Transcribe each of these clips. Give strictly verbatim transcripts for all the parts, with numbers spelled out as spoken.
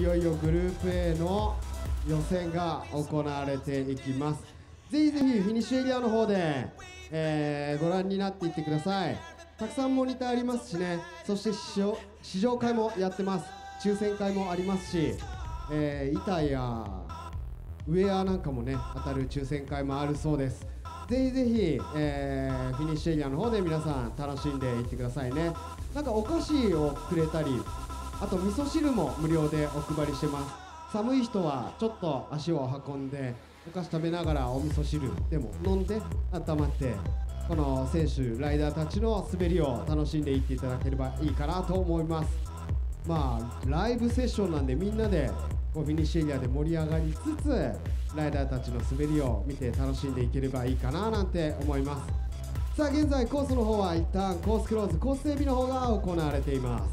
よいよグループ A の予選が行われていきます。ぜひぜひフィニッシュエリアの方で、えー、ご覧になっていってください。たくさんモニターありますしね。そして試乗試乗会もやってます。抽選会もありますし、えー、板やウェアなんかもね当たる抽選会もあるそうです。ぜひぜひ、えー、フィニッシュエリアの方で皆さん楽しんでいってくださいね。なんかお菓子をくれたり、あと味噌汁も無料でお配りしてます。寒い人はちょっと足を運んでお菓子食べながらお味噌汁でも飲んで温まって、この選手ライダーたちの滑りを楽しんでいっていただければいいかなと思います。まあライブセッションなんで、みんなでこうフィニッシュエリアで盛り上がりつつライダーたちの滑りを見て楽しんでいければいいかななんて思います。さあ現在コースの方は一旦コースクローズ、コース整備の方が行われています。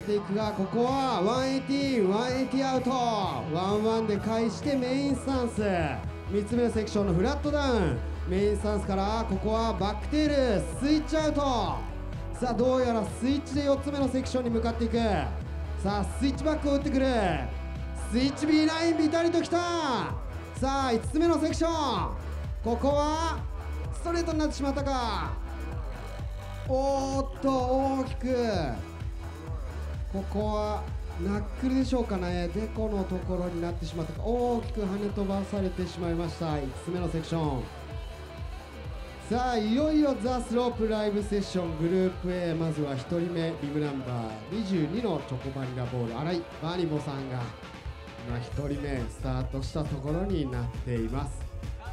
っていくが、ここはワンエイティーン、ワンエイティーアウト、ワンワンで返してメインスタンス、みっつめのセクションのフラットダウン、メインスタンスからここはバックテール、スイッチアウト。さあどうやらスイッチでよっつめのセクションに向かっていく。さあスイッチバックを打ってくる、スイッチ ビーナイン ビタリときた。さあいつつめのセクション、ここはストレートになってしまったか。おーっと大きく、ここはナックルでしょうかね、デコのところになってしまったか。大きく跳ね飛ばされてしまいました。いつつめのセクション。さあいよいよザ・スロープライブセッショングループ A、 まずはひとりめビブナンバーにじゅうにのチョコバニラボール新井バニボさんが今ひとりめスタートしたところになっています。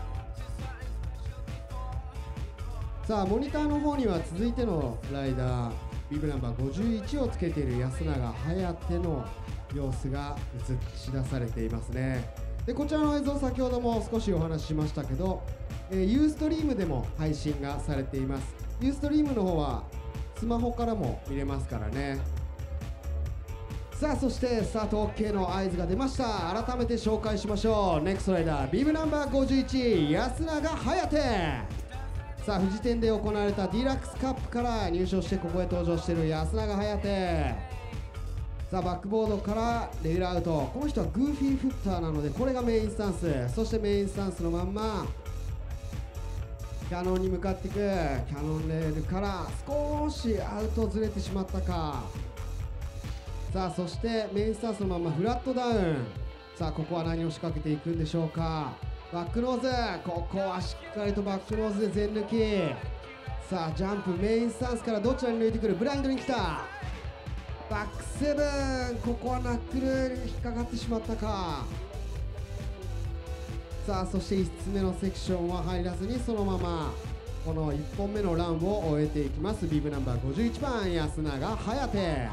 さあモニターの方には続いてのライダービブナンバーごじゅういちをつけている安永颯の様子が映し出されていますね。でこちらの映像先ほども少しお話ししましたけど、えー、ユーストリームでも配信がされています。ユーストリームの方はスマホからも見れますからね。さあそしてスタート OK の合図が出ました。改めて紹介しましょう。ネクストライダービブナンバーごじゅういち安永颯。さあ富士店で行われたディラックスカップから入賞してここへ登場している安永颯。さあバックボードからレギュラーアウト。この人はグーフィーフッターなのでこれがメインスタンス。そしてメインスタンスのまんまキャノンに向かっていく。キャノンレールから少しアウトずれてしまったか。さあそしてメインスタンスのままフラットダウン。さあここは何を仕掛けていくんでしょうか。バックノーズ、ここはしっかりとバックノーズで全抜き。さあジャンプメインスタンスからどちらに抜いてくる。ブラインドに来た。バックセブン、ここはナックルに引っかかってしまったか。さあそしていつつめのセクションは入らずにそのままこのいっぽんめのランを終えていきます。ビブナンバーごじゅういちばん安永颯。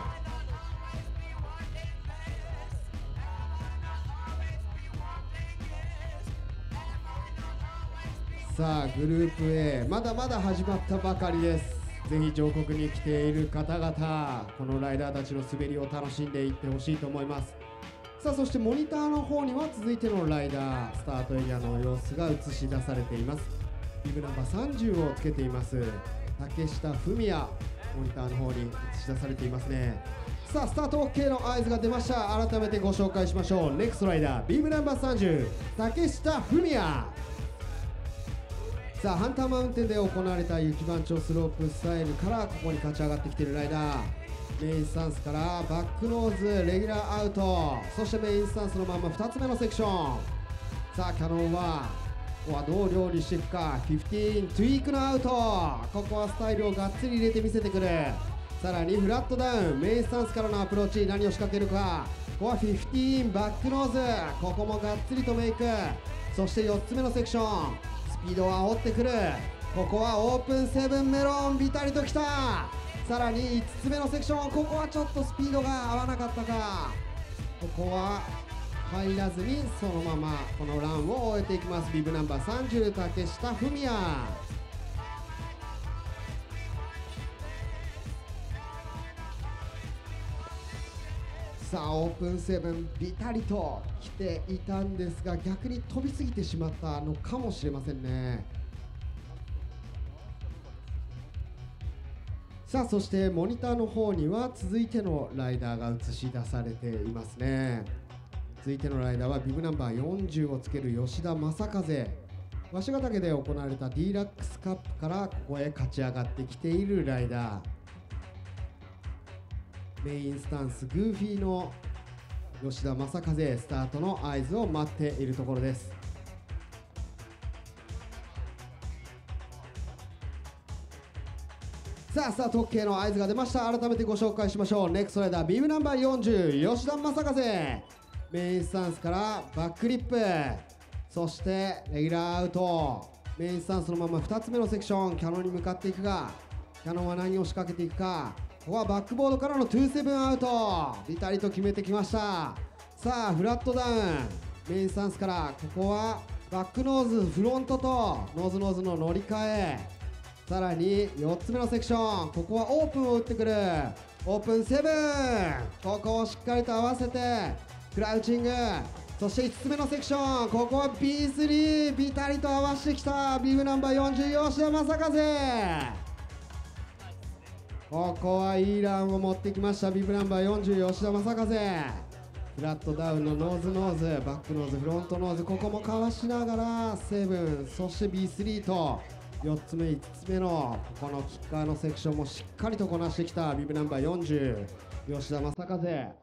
さあグループ A まだまだ始まったばかりです。ぜひ上国に来ている方々このライダーたちの滑りを楽しんでいってほしいと思います。さあそしてモニターの方には続いてのライダースタートエリアの様子が映し出されています。ビブナンバーさんじゅうをつけています竹下文也、モニターの方に映し出されていますね。さあスタート OK の合図が出ました。改めてご紹介しましょう。ネクストライダービブナンバーさんじゅう竹下文也。さあハンターマウンテンで行われた雪番長スロープスタイルからここに勝ち上がってきているライダー。メインスタンスからバックノーズレギュラーアウト。そしてメインスタンスのままふたつめのセクション。さあキャノンはここはどう料理していくか。じゅうごトゥイークのアウト。ここはスタイルをがっつり入れてみせてくる。さらにフラットダウンメインスタンスからのアプローチ、何を仕掛けるか。ここはじゅうごバックノーズ、ここもがっつりとメイク。そしてよっつめのセクションスピードを煽ってくる。ここはオープンセブンメロンビタリときた。さらにいつつめのセクション、ここはちょっとスピードが合わなかったか。ここは入らずにそのままこのランを終えていきます。ビブナンバーさんじゅう竹下文也。さあオープンセブンビタリと来ていたんですが逆に飛びすぎてしまったのかもしれませんね。さあそしてモニターの方には続いてのライダーが映し出されていますね。続いてのライダーはビブナンバーよんじゅうをつける吉田正和。鷲ヶ岳で行われた ディーラックスカップからここへ勝ち上がってきているライダー。メインスタンスグーフィーの吉田正和、スタートの合図を待っているところです。さあスタート OK の合図が出ました。改めてご紹介しましょう。ネクストライダービブナンバーよんじゅう吉田正和。メインスタンスからバックリップ、そしてレギュラーアウト。メインスタンスのままふたつめのセクションキャノンに向かっていくがキャノンは何を仕掛けていくか。ここはバックボードからのにじゅうななアウト、ビタリと決めてきました。さあフラットダウンメインスタンスからここはバックノーズフロントとノーズノーズの乗り換え。さらによっつめのセクション、ここはオープンを打ってくる。 オープンセブン、ここをしっかりと合わせてクラウチング、そしていつつめのセクション、ここは ビースリー ビタリと合わせてきたビブナンバーよんじゅう吉田正和。ここはいいランを持ってきましたビブナンバーよんじゅう吉田正和。フラットダウンのノーズノーズ、バックノーズ、フロントノーズ、ここもかわしながらセブン、そして ビースリー とよっつめいつつめのこのキッカーのセクションもしっかりとこなしてきたビブナンバーよんじゅう吉田正和。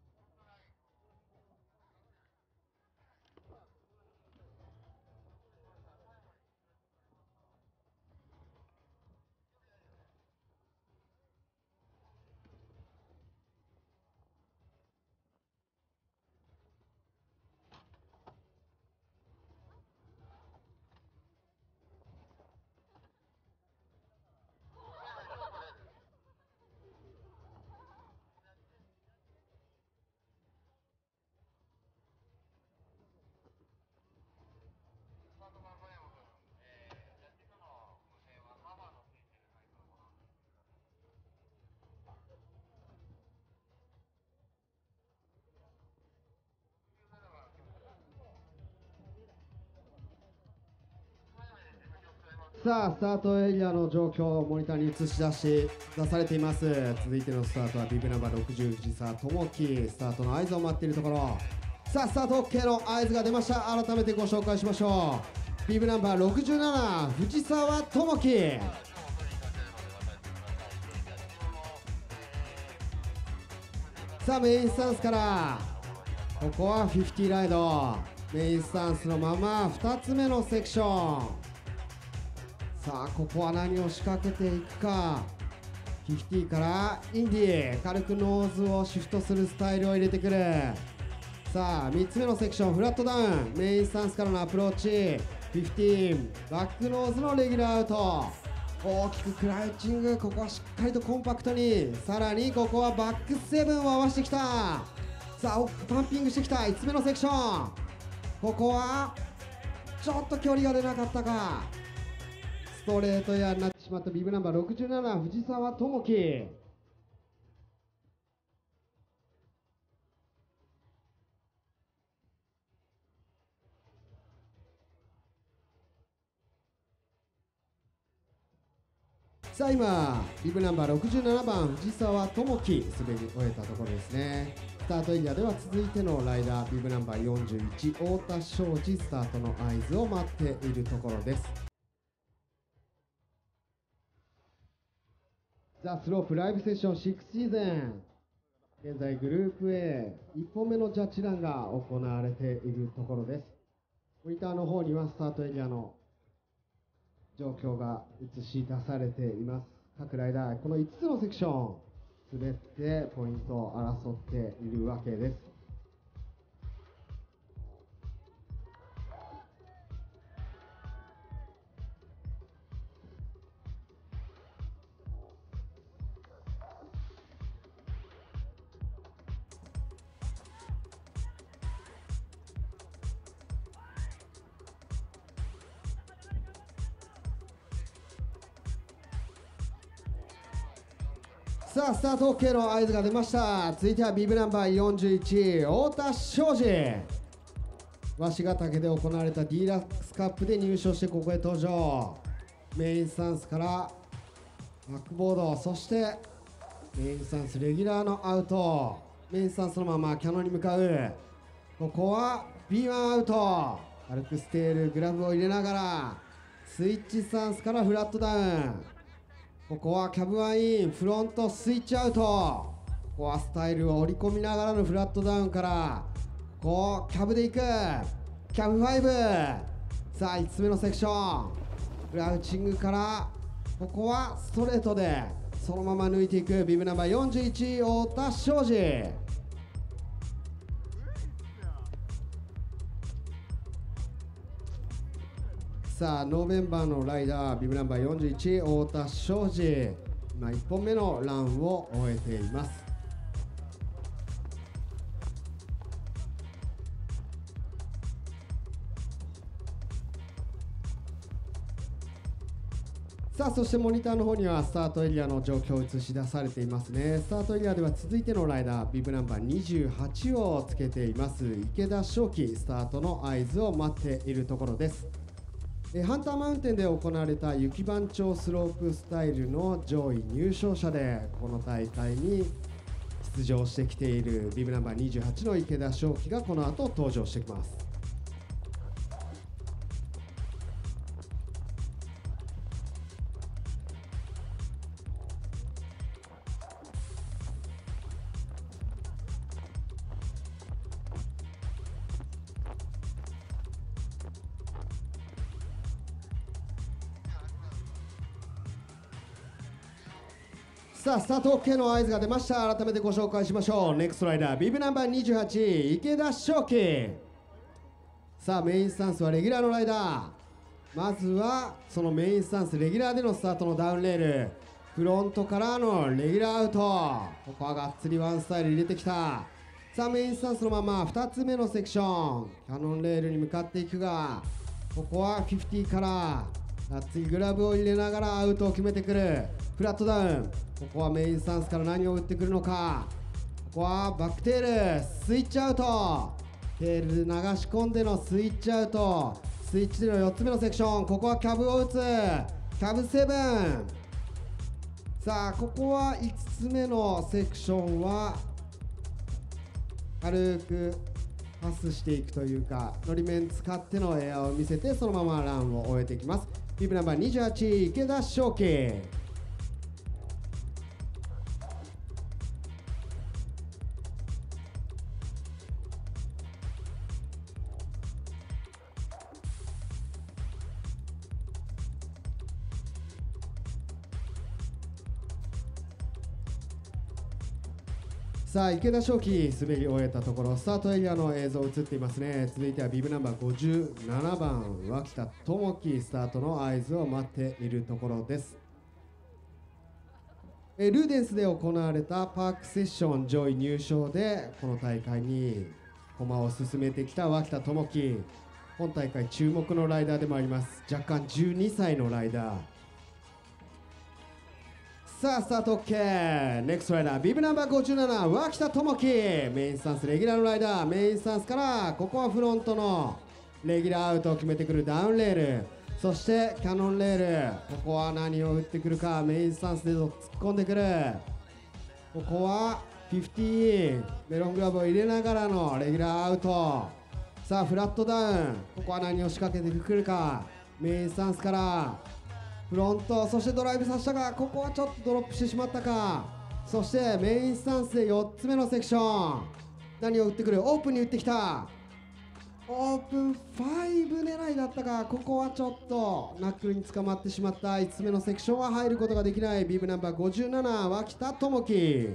さあスタートエリアの状況をモニターに映し出し出されています。続いてのスタートはビブナンバーろくじゅう藤沢智樹、スタートの合図を待っているところ。さあスタート OK の合図が出ました。改めてご紹介しましょう。ビブナンバーろくじゅうなな藤沢智樹、さあメインスタンスからここはフィフティライド、メインスタンスのままふたつめのセクション。さあここは何を仕掛けていくか。フィフティからインディ、軽くノーズをシフトするスタイルを入れてくる。さあみっつめのセクションフラットダウン、メインスタンスからのアプローチ、フィフティーンバックノーズのレギュラーアウト、大きくクラウチング、ここはしっかりとコンパクトに、さらにここはバックセブンを合わせてきた。さあパンピングしてきたいつつめのセクション、ここはちょっと距離が出なかったか。ストレートエアになってしまったビブナンバーろくじゅうなな藤沢智樹。さあ今ビブナンバーろくじゅうななばん藤沢智樹滑り終えたところですね。スタートエリアでは続いてのライダービブナンバーよんじゅういち太田庄司、スタートの合図を待っているところです。ザ・スロープライブセッションシックスシーズン、現在グループ エーいっぽんめのジャッジランが行われているところです。モニターの方にはスタートエリアの状況が映し出されています。各ライダーこのいつつのセクション滑ってポイントを争っているわけです。さあスタート OK の合図が出ました。続いてはビブナンバーよんじゅういち太田庄司、鷲ヶ岳で行われた ディーラックスカップで入賞してここへ登場。メインスタンスからバックボード、そしてメインスタンスレギュラーのアウト、メインスタンスのままキャノンに向かう。ここは ビーワン アウト、軽くステールグラブを入れながらスイッチスタンスからフラットダウン、ここはキャブワンインフロントスイッチアウト、ここはスタイルを織り込みながらのフラットダウンからこうキャブでいくキャブファイブ。さあいつつめのセクションクラウチングからここはストレートでそのまま抜いていくビブナンバーよんじゅういち太田庄司。さあノーベンバーのライダービブナンバーよんじゅういち太田庄司、今いっぽんめのランを終えています。 さあそしてモニターの方にはスタートエリアの状況を映し出されていますね。スタートエリアでは続いてのライダービブナンバーにじゅうはちをつけています池田翔輝、スタートの合図を待っているところです。えハンターマウンテンで行われた雪番長スロープスタイルの上位入賞者でこの大会に出場してきているビブナンバーにじゅうはちの池田翔輝がこの後登場してきます。さあスタート OK の合図が出ました。改めてご紹介しましょう。ネクストライダービブナンバーにじゅうはち池田翔輝。さあメインスタンスはレギュラーのライダー。まずはそのメインスタンスレギュラーでのスタートのダウンレール、フロントからのレギュラーアウト、ここはがっつりワンスタイル入れてきた。さあメインスタンスのままふたつめのセクションキャノンレールに向かっていくが、ここはフィフティからがっつりグラブを入れながらアウトを決めてくる。フラットダウン、ここはメインスタンスから何を打ってくるのか。ここはバックテールスイッチアウト、テールで流し込んでのスイッチアウト、スイッチでのよっつめのセクション、ここはキャブを打つキャブセブン。さあここはいつつめのセクションは軽くパスしていくというか、のり面使ってのエアを見せてそのままランを終えていきます。ビブナンバーにじゅうはち池田翔輝。さあ池田翔輝滑り終えたところ、スタートエリアの映像映っていますね。続いてはビブナンバーごじゅうななばん脇田智樹、スタートの合図を待っているところです。えルーデンスで行われたパークセッション上位入賞でこの大会に駒を進めてきた脇田智樹、本大会注目のライダーでもあります。若干じゅうにさいのライダー。さあスタート OK、 ネクストライダービブナンバーごじゅうなな脇田智樹、メインスタンスレギュラーのライダー、メインスタンスからここはフロントのレギュラーアウトを決めてくるダウンレール、そしてキャノンレール、ここは何を打ってくるか。メインスタンスで突っ込んでくる。ここはフィフティーメロングラブを入れながらのレギュラーアウト。さあフラットダウン、ここは何を仕掛けてくるか。メインスタンスからフロント、そしてドライブさせたが、ここはちょっとドロップしてしまったか。そしてメインスタンスでよっつめのセクション、何を打ってくる。オープンに打ってきた。オープンご狙いだったが、ここはちょっとナックルに捕まってしまった。いつつめのセクションは入ることができない。ビブナンバーごじゅうなな脇田智樹。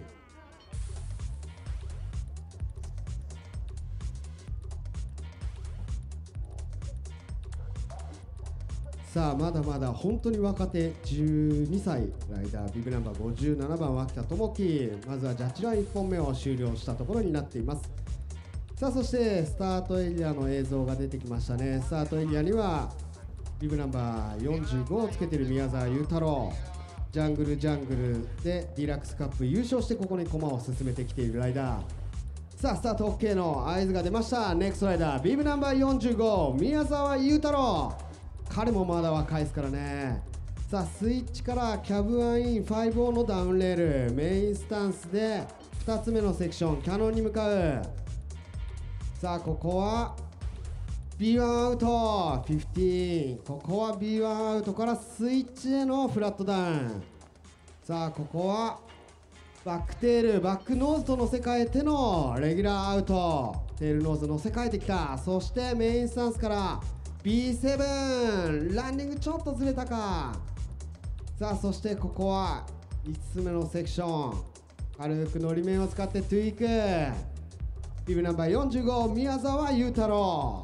さあまだまだ本当に若手じゅうにさいライダービブナンバーごじゅうななばん脇田智樹、まずはジャッジラインいっぽんめを終了したところになっています。さあそしてスタートエリアの映像が出てきましたね。スタートエリアにはビブナンバーよんじゅうごをつけている宮沢裕太郎、ジャングルジャングルでディラックスカップ優勝してここに駒を進めてきているライダー。さあスタート OK の合図が出ました。ネクストライダービブナンバーよんじゅうご宮沢裕太郎、彼もまだ若いですからね。さあスイッチからキャブワンインごのダウンレール、メインスタンスでふたつめのセクションキャノンに向かう。さあここは ビーワン アウトじゅうご、ここは ビーワン アウトからスイッチへのフラットダウン。さあここはバックテールバックノーズと乗せ替えてのレギュラーアウト、テールノーズ乗せ替えてきた。そしてメインスタンスから ビーセブン ランディングちょっとずれたか。さあそしてここはいつつめのセクション、軽くのり面を使ってトゥイーク。ビブナンバーよんじゅうご宮沢裕太郎。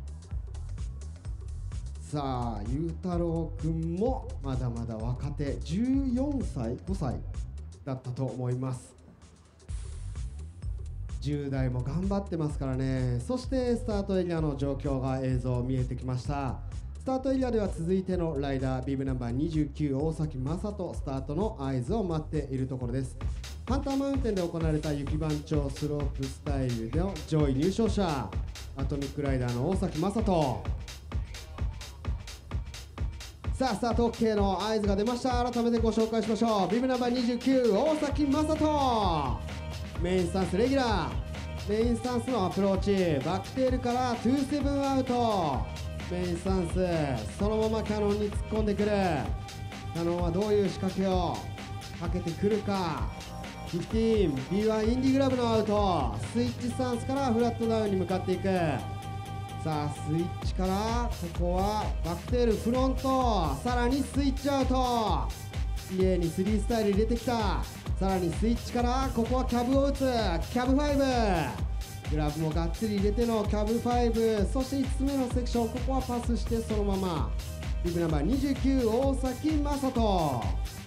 さあ裕太郎くんもまだまだ若手じゅうよんさいごさいだったと思います。じゅう代も頑張ってますからね。そしてスタートエリアの状況が映像見えてきました。 スタートエリアでは続いてのライダービブナンバーにじゅうきゅう大崎雅人スタートの合図を待っているところです。ハンターマウンテンで行われた雪番長スロープスタイルでの上位入賞者アトミックライダーの大崎雅人。さあスタート OK の合図が出ました。改めてご紹介しましょう。ビブナンバーにじゅうきゅう大崎雅人、メインスタンスレギュラー、メインスタンスのアプローチバックテールからにじゅうななアウト、メインスタンスそのままキャノンに突っ込んでくる。キャノンはどういう仕掛けをかけてくるか。じゅうご ビーワン インディグラブのアウト、スイッチスタンスからフラットダウンに向かっていく。さあスイッチからここはバックテールフロント、さらにスイッチアウト、綺麗にスリースタイル入れてきた。さらにスイッチからここはキャブを打つ、キャブファイブ、グラブもがっつり入れてのキャブファイブ、そしていつつめのセクション、ここはパスしてそのままビブナンバーにじゅうきゅう大崎雅人。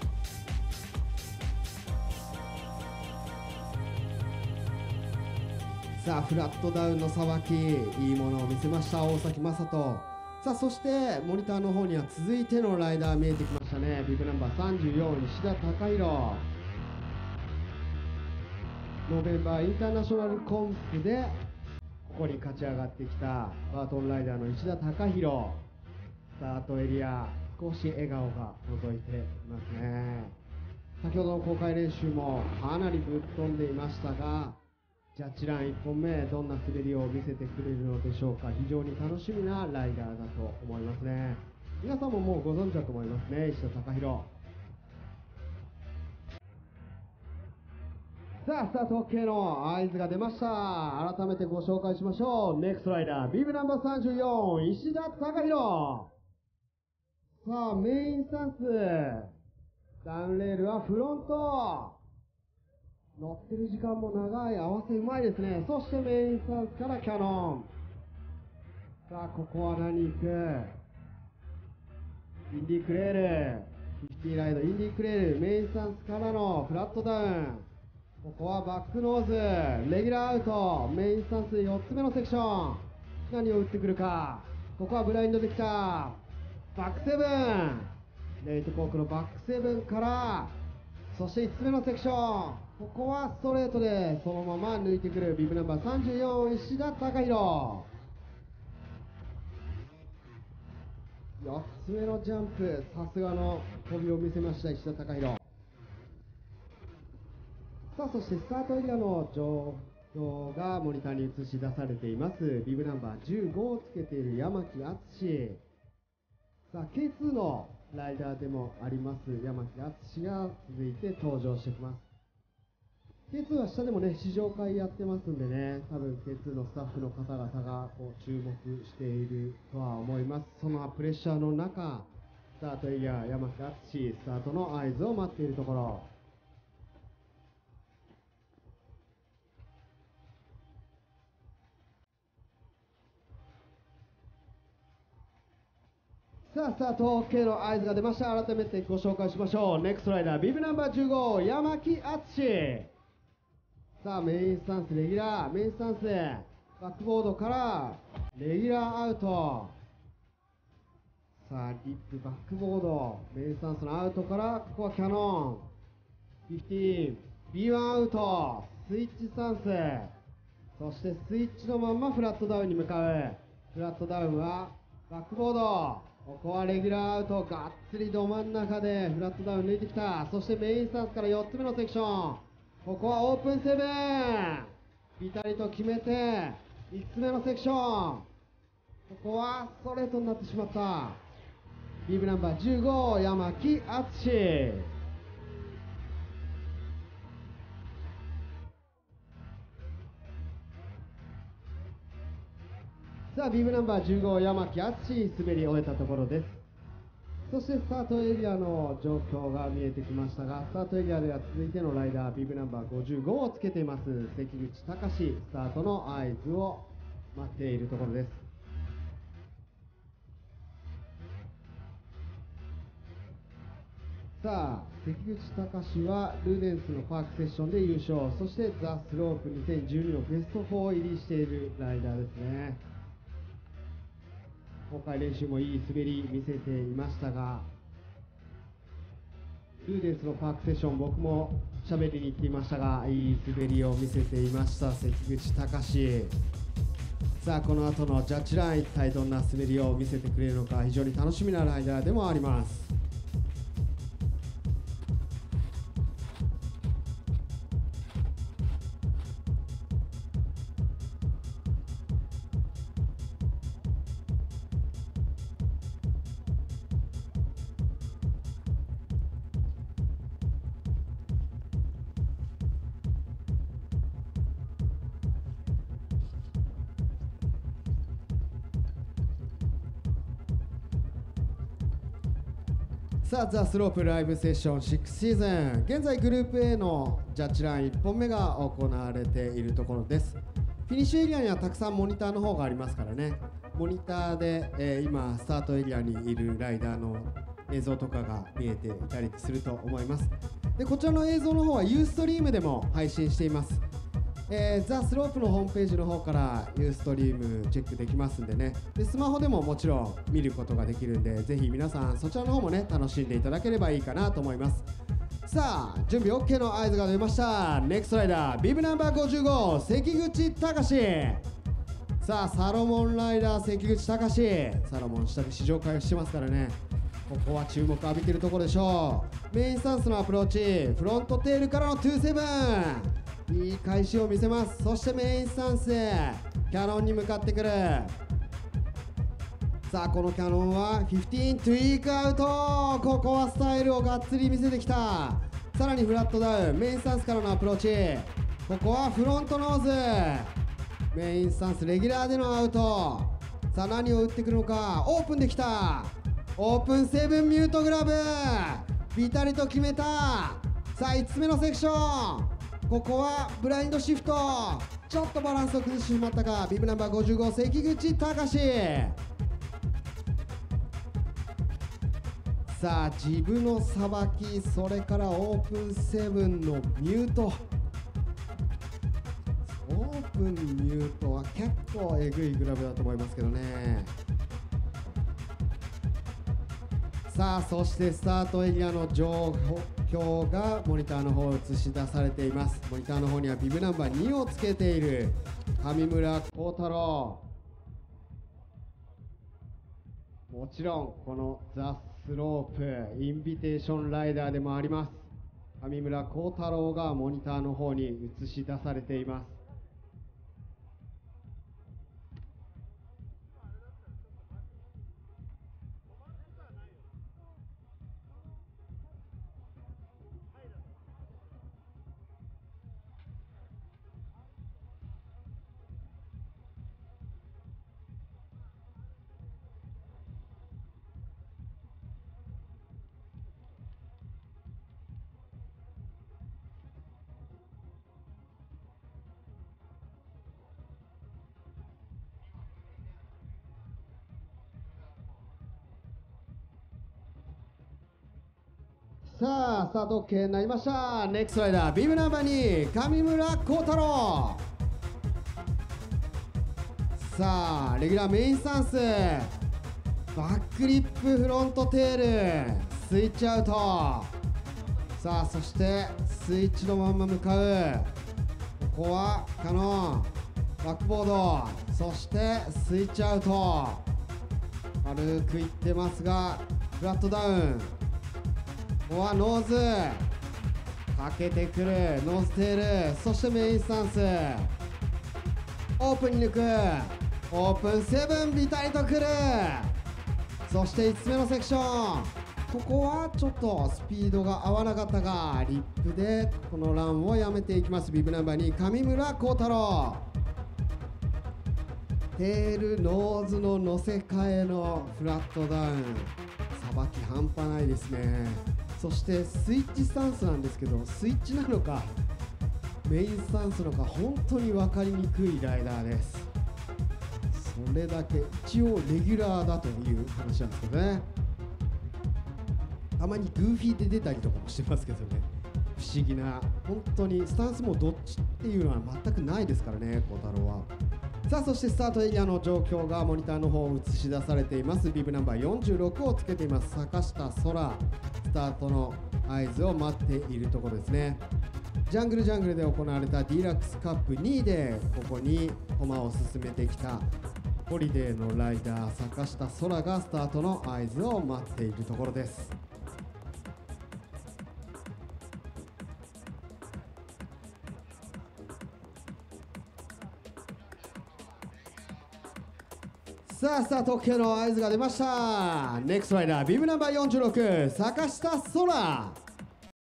さあフラットダウンのさばきいいものを見せました大崎雅人。さあそしてモニターの方には続いてのライダー見えてきましたね。ビブナンバーさんじゅうよん石田貴弘、ノーベンバーインターナショナルコンプでここに勝ち上がってきたバートンライダーの石田貴弘。スタートエリア少し笑顔が覗いていますね。先ほどの公開練習もかなりぶっ飛んでいましたが、ジャッジランいっぽんめどんな滑りを見せてくれるのでしょうか。非常に楽しみなライダーだと思いますね。皆さんももうご存知だと思いますね、石田貴弘。さあスタート OK の合図が出ました。改めてご紹介しましょう。ネクストライダービブナンバーさんじゅうよん石田貴弘。さあメインスタンスダウンレールはフロント、乗ってる時間も長い、合わせうまいですね。そしてメインスタンスからキャノン。さあここは何行く、インディークレールフィフティーライドインディークレール、メインスタンスからのフラットダウン、ここはバックノーズレギュラーアウト、メインスタンスよっつめのセクション、何を打ってくるか。ここはブラインドできたバックセブン、レイトコークのバックセブンから、そしていつつめのセクション、ここはストレートでそのまま抜いてくるビブナンバーさんじゅうよん石田貴弘。よっつめのジャンプ、さすがの飛びを見せました石田貴弘。さあそしてスタートエリアの状況がモニターに映し出されています。ビブナンバーじゅうごをつけている山木敦。さあ ケーツー のライダーでもあります山木敦が続いて登場してきます。 ケーツー は下でもね試乗会やってますんでね、多分 ケーツー のスタッフの方々がこう注目しているとは思います。そのプレッシャーの中スタートエリア山木敦スタートの合図を待っているところ。さあスタート OK の合図が出ました。改めてご紹介しましょう。ネクストライダービブナンバーじゅうご山木敦。さあメインスタンスレギュラー、メインスタンスバックボードからレギュラーアウト。さあリップバックボードメインスタンスのアウトからここはキャノン フィフティービーワン アウト、スイッチスタンス、そしてスイッチのまんまフラットダウンに向かう。フラットダウンはバックボード、ここはレギュラーアウト、がっつりど真ん中でフラットダウン抜いてきた。そしてメインスタンスからよっつめのセクション、ここはオープンセブンピタリと決めていつつめのセクション、ここはストレートになってしまった。ビブナンバーじゅうご山木敦。さあビブナンバーじゅうご山木敦滑り終えたところです。そしてスタートエリアの状況が見えてきましたが、スタートエリアでは続いてのライダービブナンバーごじゅうごをつけています関口隆スタートの合図を待っているところです。さあ関口隆はルーデンスのパークセッションで優勝、そしてザ・スロープにせんじゅうにのベストフォー入りしているライダーですね。 公開練習もいい滑り見せていましたが、ルーデンスのパークセッション、僕も喋りに行っていましたが、いい滑りを見せていました関口隆。さあこの後のジャッジライン、一体どんな滑りを見せてくれるのか、非常に楽しみなライダーでもあります。さあザ・スロープライブセッションシックスシーズン、現在グループ A のジャッジラインいっぽんめが行われているところです。フィニッシュエリアにはたくさんモニターの方がありますからね、モニターで、えー、今スタートエリアにいるライダーの映像とかが見えていたりすると思います。でこちらの映像の方はユーストリームでも配信しています。えー、ザ・スロープのホームページの方からユーストリームチェックできますんでね、でスマホでももちろん見ることができるんで、ぜひ皆さんそちらの方もね楽しんでいただければいいかなと思います。さあ準備 OK の合図が出ました。ネクストライダービブナンバーごじゅうご関口隆。さあサロモンライダー関口隆、サロモン下で試乗会をしてますからね、ここは注目浴びてるところでしょう。メインスタンスのアプローチ、フロントテールからのにじゅうなな、いい返しを見せます。そしてメインスタンス、キャノンに向かってくる。さあこのキャノンはじゅうごトゥイークアウト、ここはスタイルをがっつり見せてきた。さらにフラットダウン、メインスタンスからのアプローチ、ここはフロントノーズ、メインスタンスレギュラーでのアウト。さあ何を打ってくるのか、オープンできた、オープンセブンミュートグラブ、ビタリと決めた。さあいつつめのセクション、ここはブラインドシフト、ちょっとバランスを崩してしまったか。ビブナンバーごじゅうご関口隆。さあジブのさばき、それからオープンセブンのミュート、オープンミュートは結構えぐいグラブだと思いますけどね。さあそしてスタートエリアの状況がモニターの方映し出されています。モニターの方にはビブナンバーにをつけている上村幸太郎、もちろんこのザ・スロープインビテーションライダーでもあります上村幸太郎がモニターの方に映し出されています。さあスタート OK になりました。ネクストライダービブナンバーに上村幸太郎。さあレギュラーメインスタンス、バックリップフロントテールスイッチアウト。さあそしてスイッチのまま向かう、ここはキャノンバックボード、そしてスイッチアウト、軽くいってますがフラットダウン、ここはノーズかけてくるノーズテール、そしてメインスタンスオープンに抜く、オープンセブンビタリとくる。そしていつつめのセクション、ここはちょっとスピードが合わなかったがリップでこのランをやめていきます。ビブナンバーに上村幸太郎、テールノーズの乗せ替えのフラットダウン、さばき半端ないですね。そしてスイッチスタンスなんですけど、スイッチなのかメインスタンスなのか本当に分かりにくいライダーです。それだけ一応レギュラーだという話なんですけどね、たまにグーフィーで出たりとかもしてますけどね、不思議な、本当にスタンスもどっちっていうのは全くないですからね、幸太郎は。 さあそしてスタートエリアの状況がモニターの方映し出されています。ビブナンバーよんじゅうろくをつけています坂下空、スタートの合図を待っているところですね。ジャングルジャングルで行われた ディーラックスカップにいでここに駒を進めてきたホリデーのライダー坂下空がスタートの合図を待っているところです。さあスタート OK の合図が出ました。ネクストライダービブナンバーよんじゅうろく坂下空。